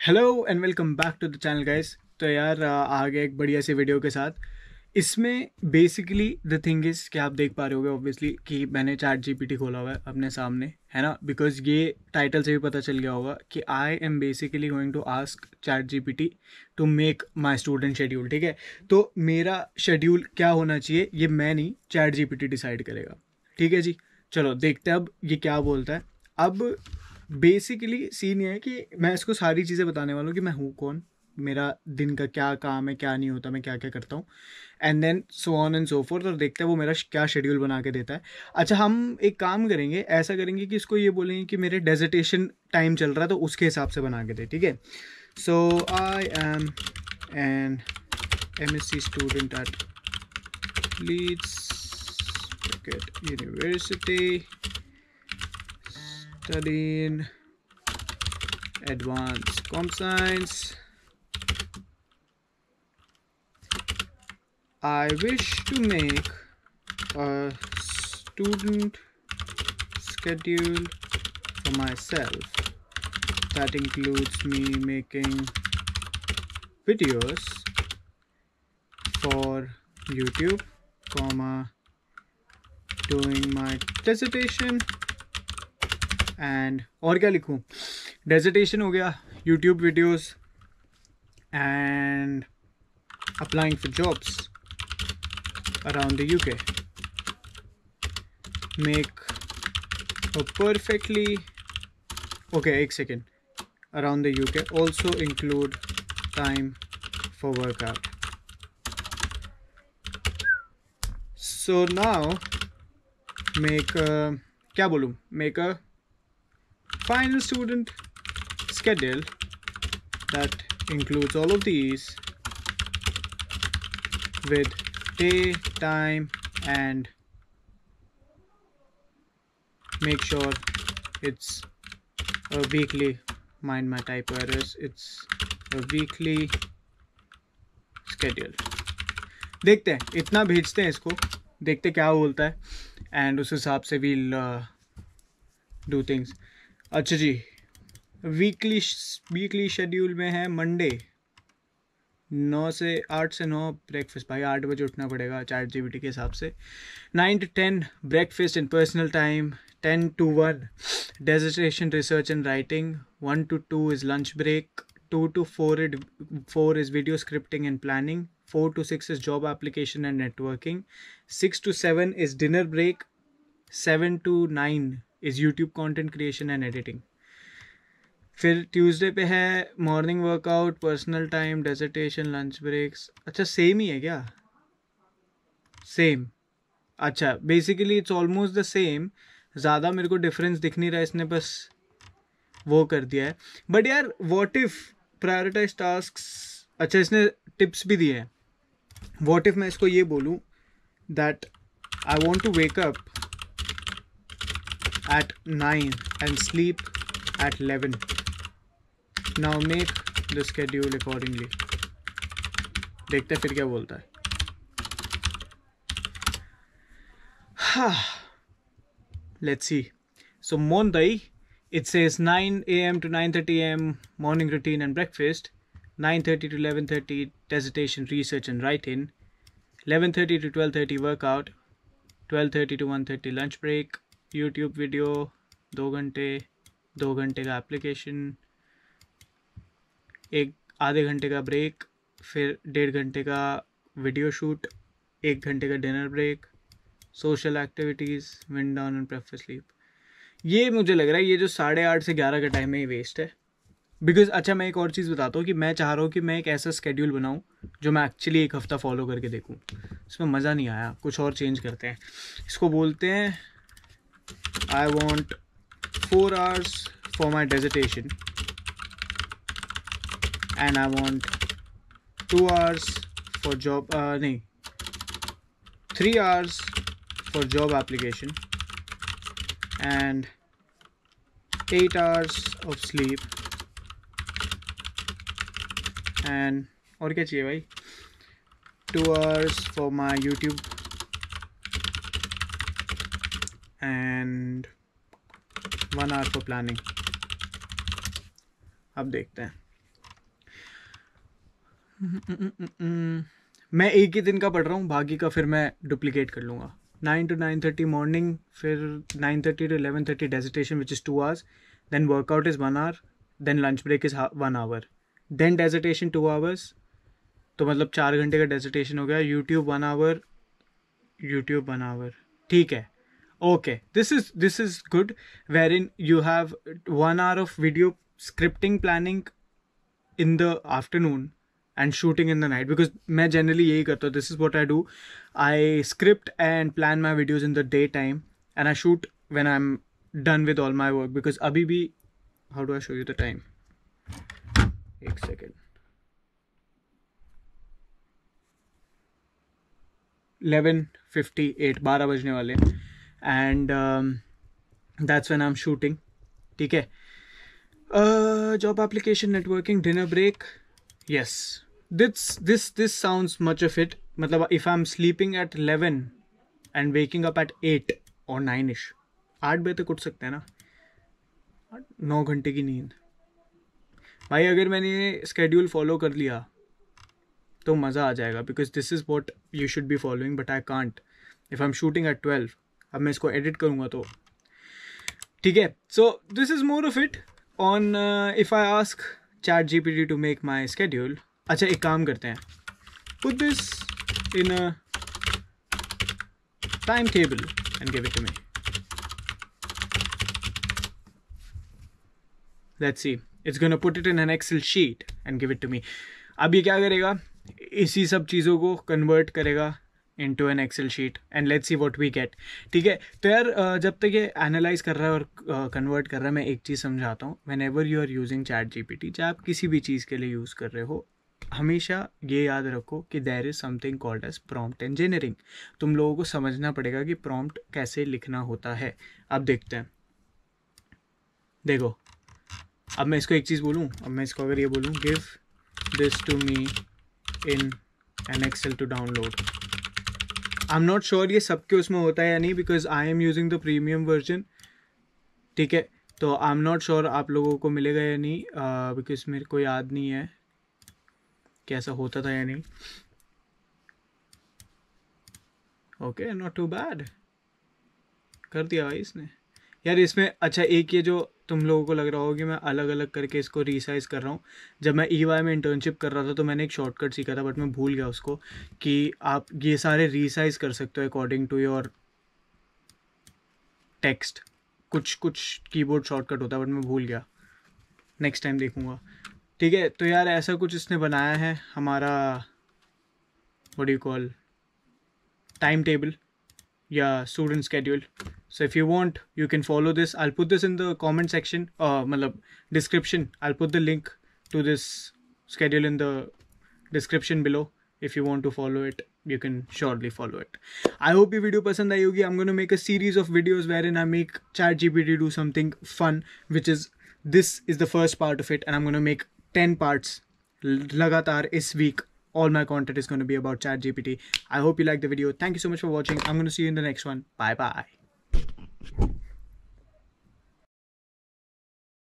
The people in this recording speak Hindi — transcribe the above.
Hello and welcome back to the channel guys. तो यार आ गया एक बढ़िया सी वीडियो के साथ। इसमें बेसिकली द थिंग इज़ कि आप देख पा रहे होगे ऑब्वियसली कि मैंने चैट जीपीटी खोला हुआ है अपने सामने, है ना। बिकॉज ये टाइटल से भी पता चल गया होगा कि I am basically going to ask ChatGPT to make my student schedule. ठीक है, तो मेरा शेड्यूल क्या होना चाहिए ये मैं नहीं, चैट जीपीटी डिसाइड करेगा। ठीक है जी, चलो देखते हैं अब ये क्या बोलता है। अब बेसिकली सीन ये है कि मैं इसको सारी चीज़ें बताने वाला हूँ कि मैं हूँ कौन, मेरा दिन का क्या काम है, क्या नहीं होता, मैं क्या क्या करता हूँ, and then so on and so forth. और देखते हैं वो मेरा क्या शेड्यूल बना के देता है। अच्छा, हम एक काम करेंगे, ऐसा करेंगे कि इसको ये बोलेंगे कि मेरे डेजर्टेशन टाइम चल रहा है तो उसके हिसाब से बना के दे। ठीक है, so I am an MSc student at Leeds university studying advanced comp science. I wish to make a student schedule for myself that includes me making videos for YouTube, doing my dissertation and और क्या लिखूँ, डेजर्टेशन हो गया, YouTube videos and applying for jobs around the UK, make a perfectly okay एक second around the UK also include time for workout. So now make क्या बोलूँ, make a final student schedule that includes all of these with day, time, and make sure it's a weekly, mind my typo errors, it's a weekly schedule। देखते हैं, इतना भेजते हैं इसको, देखते क्या बोलता है एंड उस हिसाब से we'll do things। अच्छा जी, वीकली शेड्यूल में है मंडे 8 से 9 ब्रेकफास्ट, भाई 8 बजे उठना पड़ेगा चैट जीपीटी के हिसाब से। 9 to 10 breakfast and personal time, 10 to 1 dissertation research and writing, 1 to 2 is lunch break, 2 to 4 is video scripting and planning, 4 to 6 is job application and networking, 6 to 7 is dinner break, 7 to 9 is YouTube content creation and editing। फिर ट्यूसडे पे है morning workout, personal time, dissertation, lunch breaks. अच्छा सेम ही है क्या, सेम। अच्छा basically it's almost the same, ज़्यादा मेरे को डिफरेंस दिख नहीं रहा, इसने बस वो कर दिया है। बट यार व्हाट इफ प्रायोरिटाइज टास्क्स, अच्छा इसने टिप्स भी दिए हैं। व्हाट इफ मैं इसको ये बोलूँ that I want to wake up at 9 and sleep at 11, now make the schedule accordingly। देखते हैं फिर क्या बोलता है। Let's see। So Monday it says 9 a.m. to 9:30 a.m. morning routine and breakfast, 9:30 to 11:30 dissertation research and writing, 11:30 to 12:30 workout, 12:30 to 1:30 lunch break, YouTube video 2 घंटे, 2 घंटे का एप्लीकेशन, एक आधे घंटे का ब्रेक, फिर 1.5 घंटे का वीडियो शूट, 1 घंटे का dinner break, social activities, wind down and prefer sleep. ये मुझे लग रहा है ये जो 8:30 से 11 का टाइम है ये वेस्ट है। बिकॉज अच्छा मैं एक और चीज़ बताता हूँ कि मैं चाह रहा हूँ कि मैं एक ऐसा स्केड्यूल बनाऊँ जो मैं एक्चुअली एक हफ़्ता फॉलो करके देखूँ। इसमें मज़ा नहीं आया, कुछ और चेंज करते हैं। इसको बोलते हैं I want 4 hours for my dissertation and I want 2 hours for job, 3 hours for job application and 8 hours of sleep and और क्या चाहिए भाई, 2 hours for my YouTube and 1 hour for planning। अब देखते हैं मैं एक ही दिन का पढ़ रहा हूँ, बाकी का फिर मैं डुप्लीकेट कर लूँगा. 9 to 9:30 मॉर्निंग, फिर 9:30 to 11:30 dissertation which is 2 hours, then workout is 1 hour, then lunch break is 1 hour, then dissertation 2 hours. तो मतलब 4 घंटे का डेजिटेशन हो गया. YouTube 1 hour, YouTube 1 hour. ठीक है. Okay, this is good, wherein you have 1 hour of video scripting planning in the afternoon and shooting in the night, because मैं generally यही करता हूँ. This is what I do. I script and plan my videos in the daytime and I shoot when I'm done with all my work, because अभी भी, how do I show you the time? एक second. 11:58, 12 बजने वाले. And that's when I'm shooting. ठीक है. Job application, networking, dinner break. Yes, this sounds much of it. मतलब if I'm sleeping at 11 and waking up at 8 or 9ish, 8 बजे तक उठ सकते हैं ना, 9 घंटे की नींद. भाई अगर मैंने स्केड्यूल फॉलो कर लिया तो मज़ा आ जाएगा, because this is what you should be following, but I can't if I'm shooting at 12. अब मैं इसको एडिट करूँगा तो ठीक है. So this is more of it on if I ask ChatGPT to make my schedule. अच्छा, एक काम करते हैं, put this in a time table and give it to me. Let's see, it's gonna put it in an Excel sheet and give it to me. अब ये क्या करेगा, इसी सब चीज़ों को कन्वर्ट करेगा into an Excel sheet and let's see what we get. ठीक है. तो यार जब तक ये एनालाइज कर रहा है और कन्वर्ट कर रहा है, मैं एक चीज़ समझाता हूँ. whenever you are using ChatGPT, चाहे आप किसी भी चीज़ के लिए यूज़ कर रहे हो, हमेशा ये याद रखो कि there is something called as prompt engineering. तुम लोगों को समझना पड़ेगा कि prompt कैसे लिखना होता है. अब देखते हैं. देखो, अब मैं इसको एक चीज़ बोलूँ, अब मैं इसको अगर ये बोलूँ, give this to me in an Excel to download. I am not sure ये सबके उसमें होता है या नहीं, because I am using the premium version. ठीक है. तो आई एम नॉट श्योर आप लोगों को मिलेगा या नहीं, बिकॉज मेरे को याद नहीं है कैसा होता था या नहीं. ओके, नॉट टू बैड, कर दिया भाई इसने. यार इसमें अच्छा एक ये जो तुम लोगों को लग रहा होगा कि मैं अलग अलग करके इसको रीसाइज कर रहा हूँ. जब मैं EY में इंटर्नशिप कर रहा था तो मैंने एक शॉर्टकट सीखा था, बट मैं भूल गया उसको, कि आप ये सारे रीसाइज कर सकते हो अकॉर्डिंग टू योर टेक्स्ट. कुछ कीबोर्ड शॉर्टकट होता है, बट मैं भूल गया. नेक्स्ट टाइम देखूँगा. ठीक है. तो यार ऐसा कुछ इसने बनाया है हमारा, what do you call, time table या student schedule. So if you want, you can follow this. I'll put this in the comment section, मतलब description. I'll put the link to this schedule in the description below. If you want to follow it, you can surely follow it. I hope ये video पसंद आई होगी. I'm going to make a series of videos wherein I make ChatGPT do something fun, which is, this is the first part of it, and I'm going to make 10 parts लगातार इस week. All my content is going to be about ChatGPT. I hope you like the video. Thank you so much for watching. I'm going to see you in the next one. Bye bye.